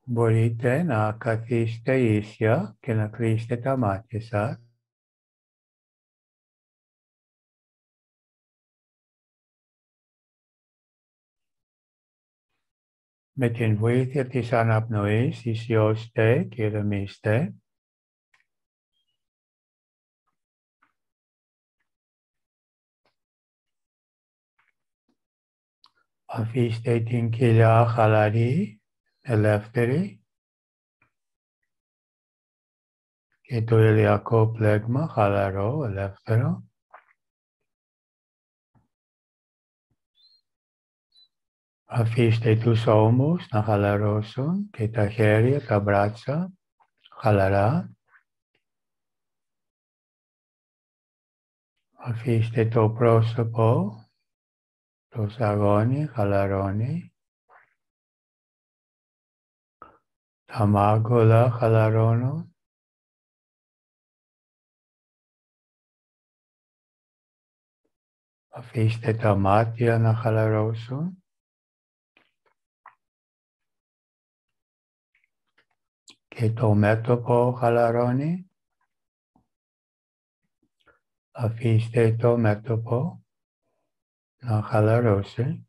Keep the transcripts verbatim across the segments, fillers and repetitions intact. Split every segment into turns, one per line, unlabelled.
Μπορείτε να καθίσετε ίσια και να κλείσετε τα μάτια σας. Με την βοήθεια της αναπνοής ισιώστε και ηρεμήστε. Αφήστε την κοιλιά χαλαρή, ελεύθερη και το ηλιακό πλέγμα χαλαρό, ελεύθερο. Αφήστε τους ώμους να χαλαρώσουν και τα χέρια, τα μπράτσα χαλαρά. Αφήστε το πρόσωπο, το σαγόνι χαλαρώνει. Τα μάγουλα χαλαρώνουν. Αφήστε τα μάτια να χαλαρώσουν. Και το μέτωπο χαλαρώνει. Αφήστε το μέτωπο να χαλαρώσει.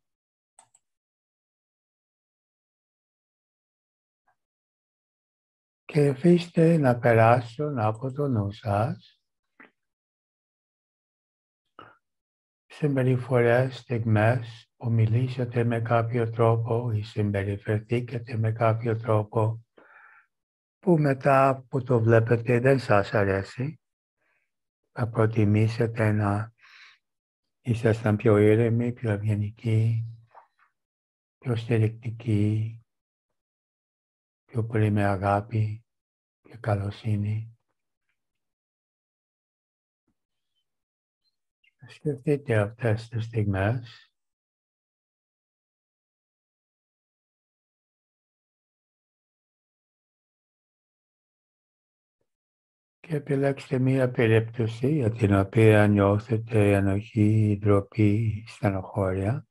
Και αφήστε να περάσουν από το νου σας συμπεριφορές, στιγμές που μιλήσατε με κάποιο τρόπο ή συμπεριφερθήκατε με κάποιο τρόπο που μετά που το βλέπετε δεν σας αρέσει. Θα προτιμήσετε να ήσασταν πιο ήρεμοι, πιο ευγενικοί, πιο στηρικτικοί, πιο πολύ με αγάπη και καλοσύνη. Σκεφτείτε αυτές τις στιγμές. Και επιλέξτε μία περίπτωση για την οποία νιώθετε ενοχή, ντροπή, στενοχώρια.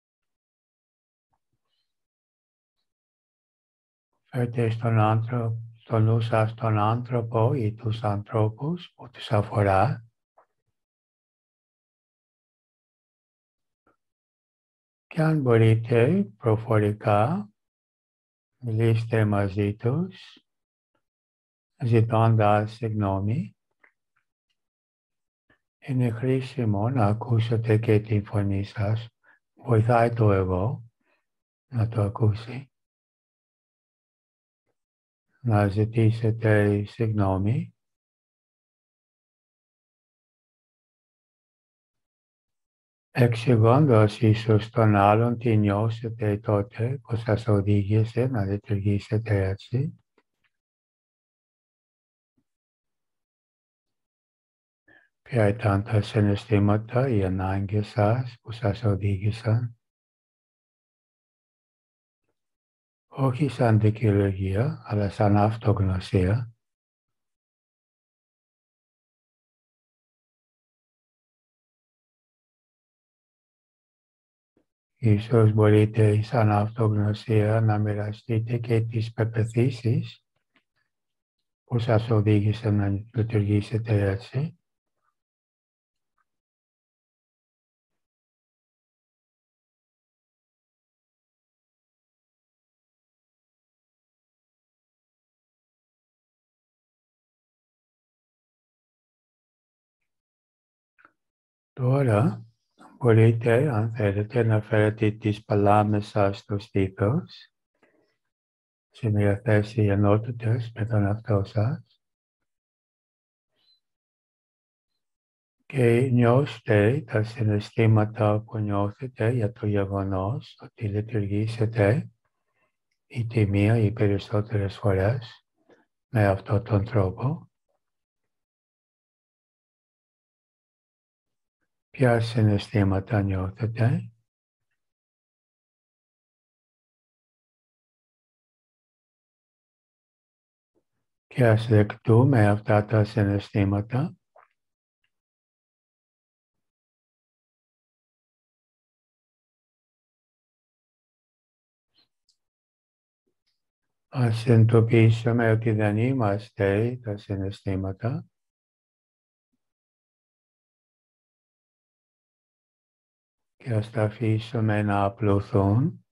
Φέρτε στον άνθρωπο, στο νου σας τον άνθρωπο ή τους ανθρώπους που τους αφορά. Και αν μπορείτε προφορικά, μιλήστε μαζί τους, ζητώντας συγγνώμη. Είναι χρήσιμο να ακούσετε και τη φωνή σας. Βοηθάει το εγώ να το ακούσει. Να ζητήσετε συγγνώμη. Εξηγώντας ίσως τον άλλον τι νιώσετε τότε που σας οδήγησε να λειτουργήσετε έτσι. Ποια ήταν τα συναισθήματα, οι ανάγκες σας που σας οδήγησαν. Όχι σαν δικαιολογία, αλλά σαν αυτογνωσία. Ίσως μπορείτε σαν αυτογνωσία να μοιραστείτε και τις πεποιθήσεις που σας οδήγησαν να λειτουργήσετε έτσι. Τώρα μπορείτε, αν θέλετε, να φέρετε τις παλάμες σας στο στήθος, σε μια θέση ενότητας με τον εαυτό σας και νιώστε τα συναισθήματα που νιώθετε για το γεγονός ότι λειτουργήσετε η τη μία ή περισσότερες φορές με αυτόν τον τρόπο. Ποια συναισθήματα νιώθετε. Και ας δεκτούμε αυτά τα συναισθήματα. Ας συνειδητοποιήσουμε ότι δεν είμαστε τα συναισθήματα. Και ας τα αφήσουμε να απλωθούν.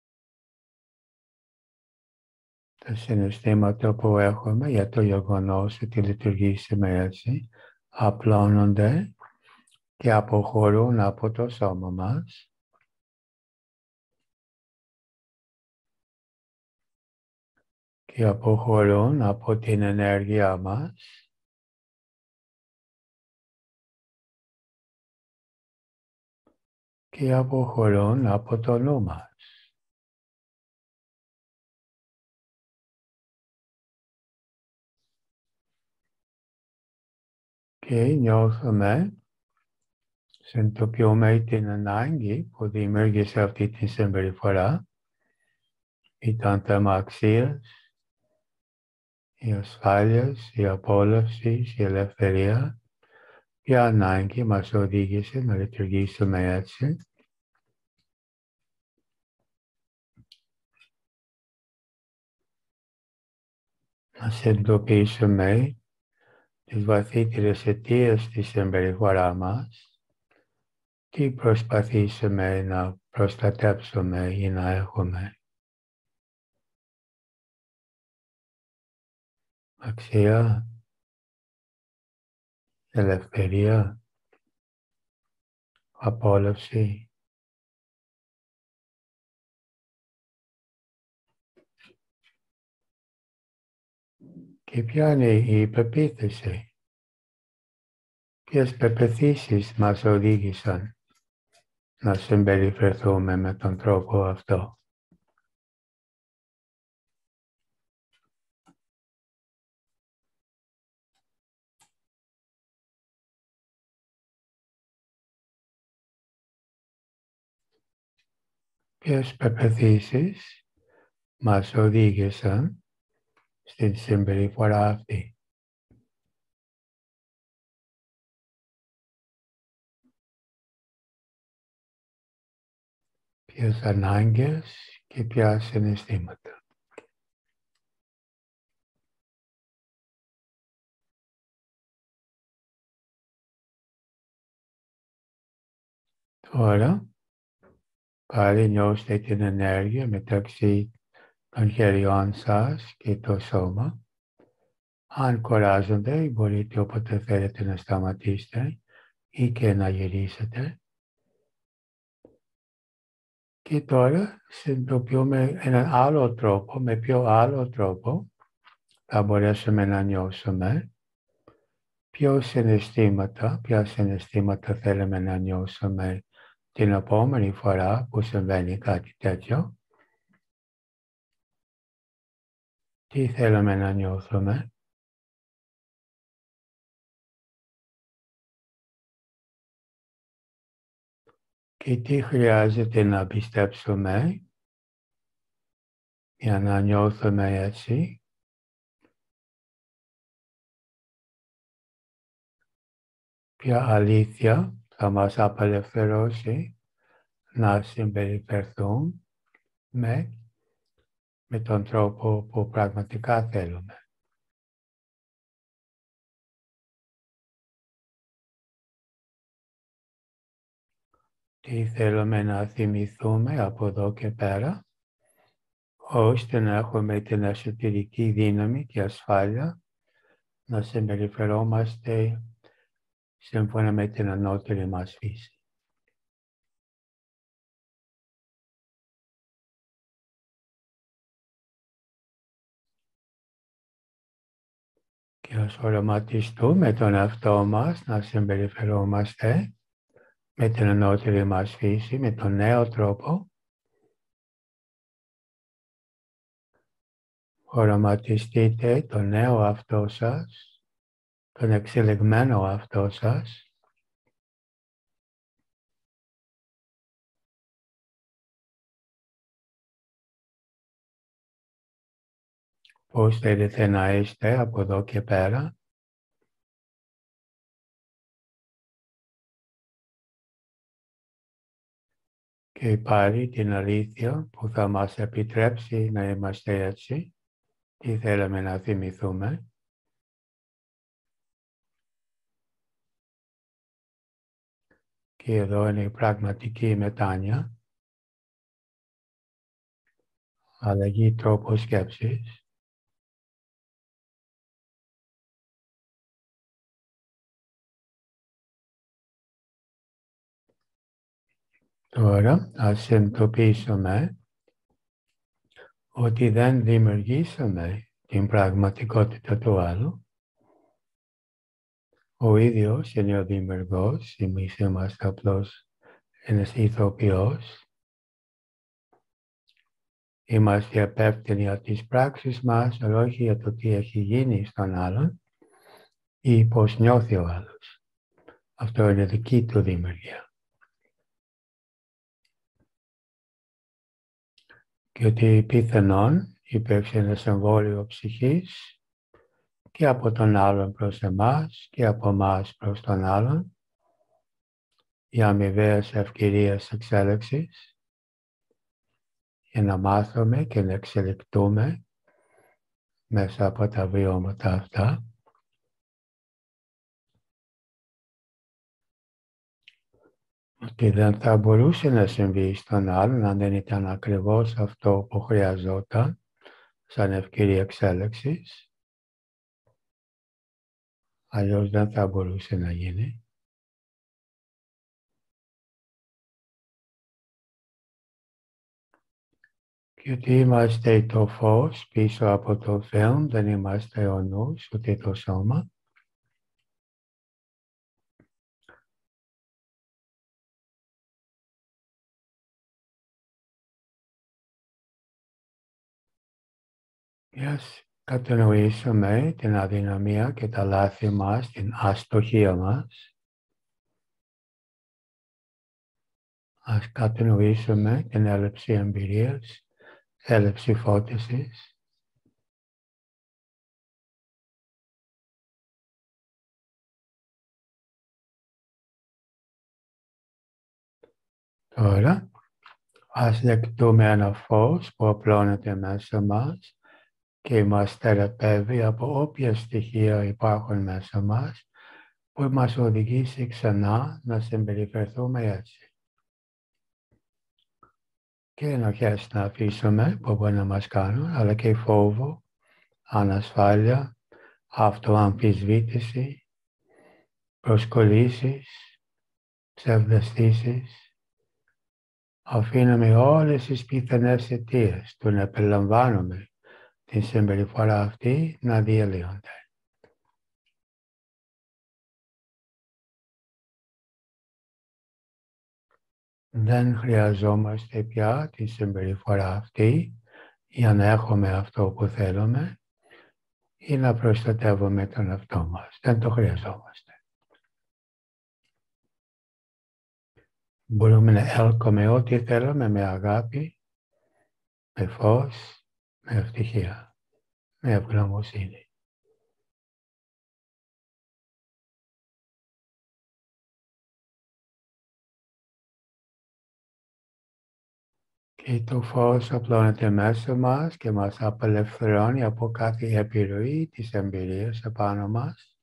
Τα συναισθήματα που έχουμε για το γεγονός ότι λειτουργήσουμε έτσι, απλώνονται και αποχωρούν από το σώμα μας. Και αποχωρούν από την ενέργειά μας. Και αποχωρούν από το νου μας. Και νιώθουμε, συνειδητοποιούμε την ανάγκη που δημιούργησε αυτή τη συμπεριφορά. Ήταν θέμα αξίας, η ασφάλεια, η απόλαυση, η ελευθερία. Η ανάγκη μας οδήγησε να λειτουργήσουμε έτσι. Να συνειδητοποιήσουμε τις βαθύτερες αιτίες της συμπεριφοράς μας. Τι προσπαθήσουμε να προστατεύσουμε ή να έχουμε. Αξία, ελευθερία, απόλαυση. Και ποια είναι η πεποίθηση. Ποιες πεποιθήσεις μας οδήγησαν να συμπεριφερθούμε με τον τρόπο αυτό. Ποιες πεποιθήσεις μας οδήγησαν στην συμπεριφορά αυτή. Ποιες ανάγκες και ποια συναισθήματα. Τώρα, πάλι νιώστε την ενέργεια μεταξύ των χεριών σας και το σώμα. Αν κουράζονται, μπορείτε όποτε θέλετε να σταματήσετε ή και να γυρίσετε. Και τώρα συνειδητοποιούμε έναν άλλο τρόπο, με πιο άλλο τρόπο, θα μπορέσουμε να νιώσουμε ποιο συναισθήματα, ποια συναισθήματα θέλουμε να νιώσουμε την επόμενη φορά που συμβαίνει κάτι τέτοιο. Τι θέλουμε να νιώθουμε. Και τι χρειάζεται να πιστέψουμε για να νιώθουμε έτσι. Ποια αλήθεια θα μας απελευθερώσει να συμπεριφερθούν με, με τον τρόπο που πραγματικά θέλουμε. Τι θέλουμε να θυμηθούμε από εδώ και πέρα, ώστε να έχουμε την εσωτερική δύναμη και ασφάλεια να συμπεριφερόμαστε σύμφωνα με την ανώτερη μας φύση. Και ας οραματιστούμε τον εαυτό μας να συμπεριφερόμαστε με την ανώτερη μας φύση, με τον νέο τρόπο. Οραματιστείτε τον νέο αυτό σας, τον εξελιγμένο αυτό σας. Πώς θέλετε να είστε από εδώ και πέρα. Και πάλι την αλήθεια που θα μας επιτρέψει να είμαστε έτσι. τι θέλαμε να θυμηθούμε. Και εδώ είναι η πραγματική μετάνοια, αλλαγή τρόπου σκέψης. Τώρα ας συνειδητοποιήσουμε ότι δεν δημιουργήσαμε την πραγματικότητα του άλλου. Ο ίδιος είναι ο δημιουργός, εμείς είμαστε απλώς ένας ηθοποιός. Είμαστε υπεύθυνοι για τις πράξεις μας, αλλά όχι για το τι έχει γίνει στον άλλον ή πώς νιώθει ο άλλος. Αυτό είναι δική του δημιουργία. Και ότι πιθανόν υπήρξε ένα συμβόλαιο ψυχής και από τον άλλον προς εμάς και από εμάς προς τον άλλον για αμοιβαίες ευκαιρίες εξέλιξης, για να μάθουμε και να εξελιχτούμε μέσα από τα βιώματα αυτά. Ότι δεν θα μπορούσε να συμβεί στον άλλον αν δεν ήταν ακριβώς αυτό που χρειαζόταν σαν ευκαιρία εξέλιξης. Αλλιώς δεν θα μπορούσε να γίνει. Και ότι είμαστε το φως πίσω από το φιλμ, δεν είμαστε ο νους, ούτε το σώμα. Και ας κατανοήσουμε την αδυναμία και τα λάθη μας, την αστοχία μας. Ας κατανοήσουμε την έλλειψη εμπειρίας, έλλειψη φώτισης. Τώρα, ας δεκτούμε ένα φως που απλώνεται μέσα μας και μας θεραπεύει από όποια στοιχεία υπάρχουν μέσα μας που μας οδηγήσει ξανά να συμπεριφερθούμε έτσι. Και ενοχές να αφήσουμε που μπορεί να μας κάνουν, αλλά και φόβο, ανασφάλεια, αυτοαμφισβήτηση, προσκολήσεις, ψευδαισθήσεις. Αφήνουμε όλες τις πιθανές αιτίες του να επιλαμβάνουμε την συμπεριφορά αυτή να διαλύονται. Δεν χρειαζόμαστε πια τη συμπεριφορά αυτή για να έχουμε αυτό που θέλουμε ή να προστατεύουμε τον εαυτό μας. Δεν το χρειαζόμαστε. Μπορούμε να έλκουμε ό,τι θέλουμε με αγάπη, με φως, με ευτυχία, με ευγνωμοσύνη. Και το φως απλώνεται μέσα μας και μας απελευθερώνει από κάθε επιρροή της εμπειρίας επάνω μας.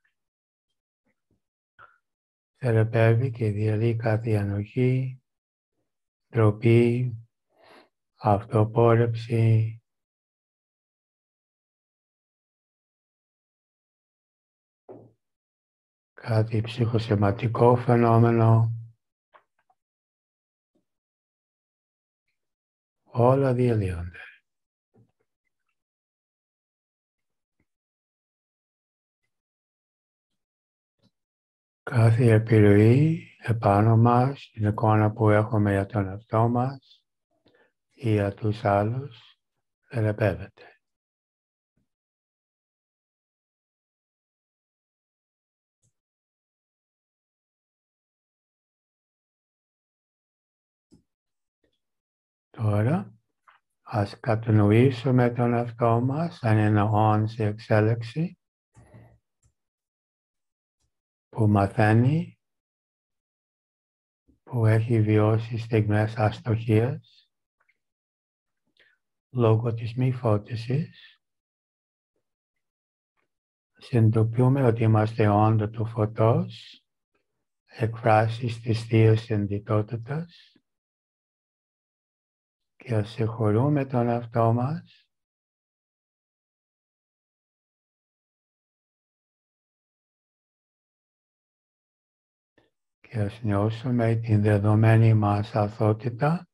Θεραπεύει και διαλύει κάθε ανοχή, ντροπή, αυτοπόρεψη, κάτι ψυχοσωματικό φαινόμενο. Όλα διαλύονται. Κάθε επιρροή επάνω μας, την εικόνα που έχουμε για τον εαυτό μας ή για τους άλλους, θεραπεύεται. Τώρα, ας κατανοήσουμε τον εαυτό μας σαν ένα όν σε εξέλιξη που μαθαίνει, που έχει βιώσει στιγμές αστοχίας λόγω της μη φώτισης Συνειδητοποιούμε ότι είμαστε όντα του φωτός, εκφράσεις της Θείας ενδυτότητας και ας συγχωρούμε τον εαυτό μας και ας νιώσουμε την δεδομένη μας αθότητα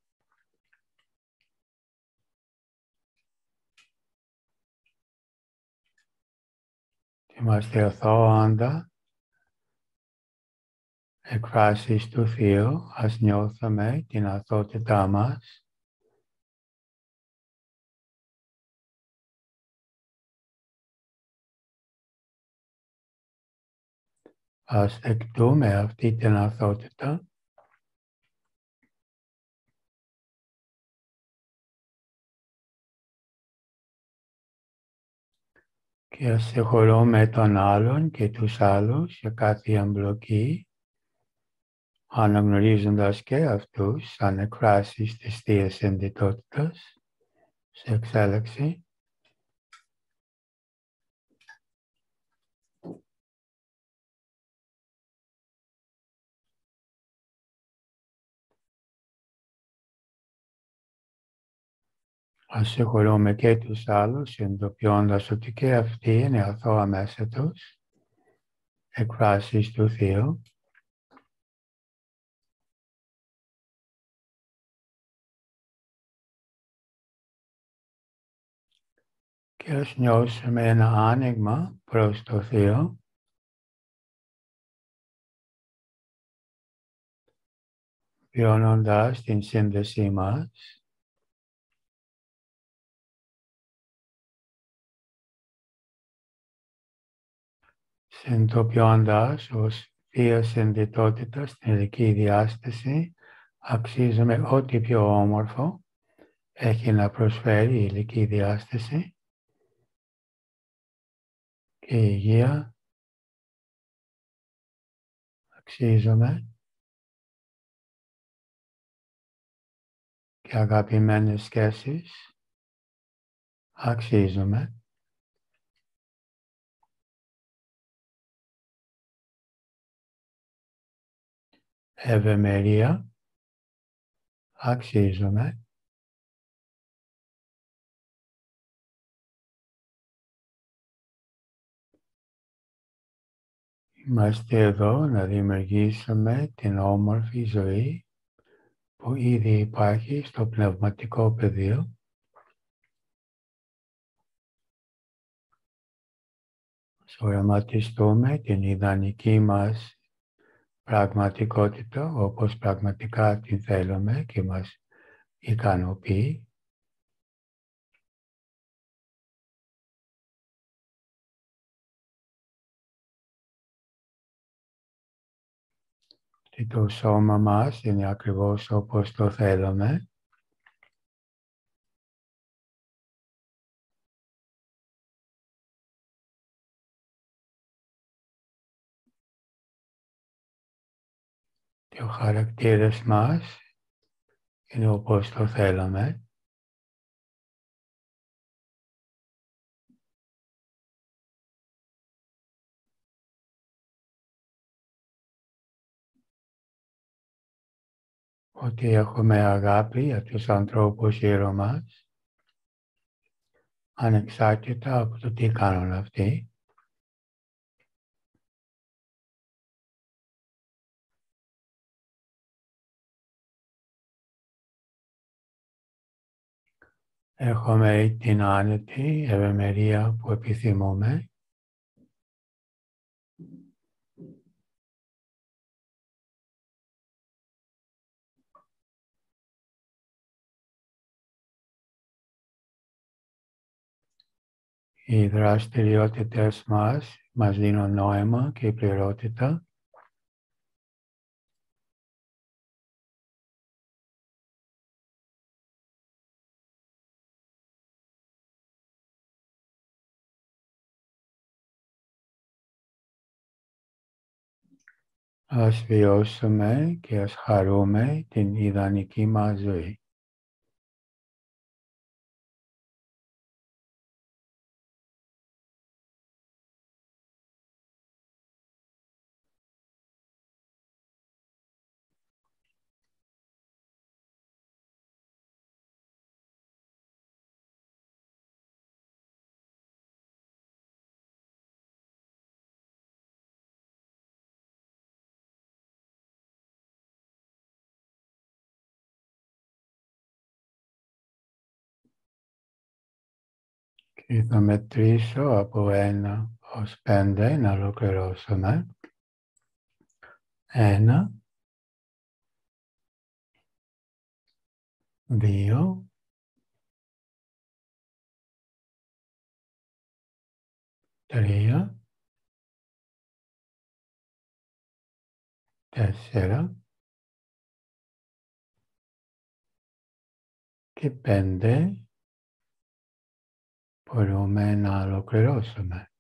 είμαστε αθώα όντα, εκφράσεις του Θείου, ας νιώθουμε την αθότητά μας ας δεκτούμε αυτή την αθότητα και ας συγχωρούμε τον άλλον και τους άλλους για κάθε εμπλοκή, αναγνωρίζοντας και αυτούς σαν εκφράσεις της Θείας ενδυτότητας σε εξέλιξη. Ας συγχωρούμε και τους άλλους, συνειδητοποιώντας ότι και αυτοί είναι αθώα μέσα τους, εκφράσεις του Θείου. Και ας νιώσουμε ένα άνοιγμα προς το Θεό, βιώνοντας την σύνδεσή μας συνειδητοποιώντας ως Θεία Συνδυτότητα στην ηλική διάσταση, αξίζουμε ό,τι πιο όμορφο έχει να προσφέρει η ηλική διάσταση και η υγεία. Αξίζουμε και αγαπημένες σχέσεις. Αξίζουμε ευημερία. Αξίζουμε είμαστε εδώ να δημιουργήσουμε την όμορφη ζωή που ήδη υπάρχει στο πνευματικό πεδίο. Οραματιστούμε την ιδανική μας πραγματικότητα όπως πραγματικά την θέλουμε και μας ικανοποιεί. Και το σώμα μας είναι ακριβώς όπως το θέλουμε. Και ο χαρακτήρας μας είναι όπως το θέλαμε. Ότι έχουμε αγάπη για τους ανθρώπους γύρω μας, ανεξάρτητα από το τι κάνουν αυτοί. Έχουμε την άνετη ευημερία που επιθυμούμε. Οι δραστηριότητες μας μας δίνουν νόημα και πληρότητα. Ας βιώσουμε και ας χαρούμε την ιδανική μας ζωή. Και θα μετρήσω από ένα ως πέντε, να ολοκληρώσουμε. Ένα, δύο, τρία, τέσσερα και πέντε. Μπορούμε να ολοκληρώσουμε.